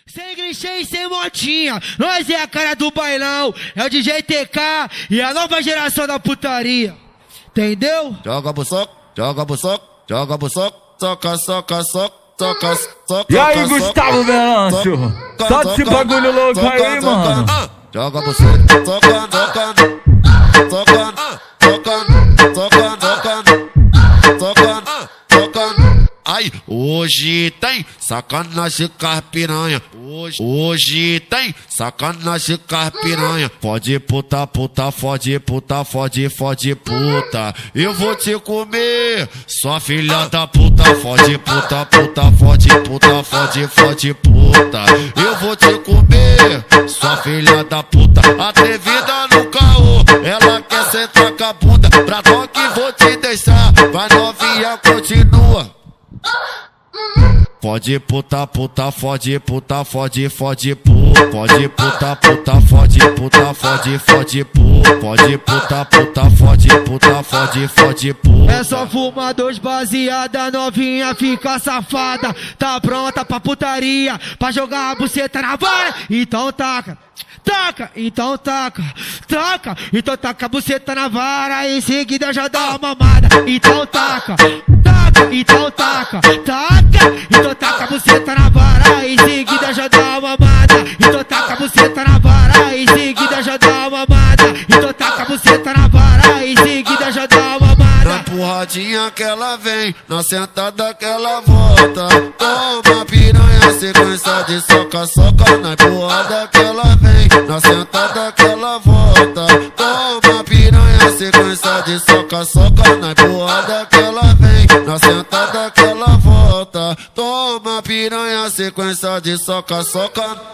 Sem clichê e sem motinha, nós é a cara do bailão. É o DJ TK e a nova geração da putaria. Entendeu? Joga buçoca, joga buçoca, joga buçoca, soca, soca, soca, soca, soca. E aí, Gustavo Venâncio? Tá desse bagulho louco aí, mano. Joga buçoca, soca, soca, soca, soca, soca, soca, soca, soca. Ai, hoje tem sacanagem com as piranha. Hoje tem sacanagem com as piranha. Fode puta, puta, fode puta, fode, fode puta. Eu vou te comer, sua filha da puta. Fode puta, puta, fode puta, fode, fode puta. Eu vou te comer, sua filha da puta. Atrevida no caô, ela quer sentar com a bunda. Pra toque vou te deixar, vai novinha, continua. Fode puta, puta, fode puta, fode, fode puta. Fode puta, puta, fode puta, fode, fode puta. Fode puta, puta, fode puta, fode, fode puta. É só fumar dois baseada, novinha fica safada. Tá pronta pra putaria, pra jogar a buceta na vara. Então taca, taca, então taca, taca. Então taca a buceta na vara, em seguida já dá uma mamada. Então taca, taca, então taca, taca. Então taca a buceta na vara, em seguida já dá uma mamada. Então taca a buceta na vara, em seguida já dá uma mamada. Então taca a buceta na vara, em seguida já dá uma mamada. Na porradinha que ela vem, na sentada que ela volta. Toma piranha, sequência de soca, soca. Na porrada que ela vem, na sentada que ela volta. Toma piranha, sequência de soca, soca. Na porrada que ela vem, na sentada que ela volta. Toma piranha, sequência de soca, soca.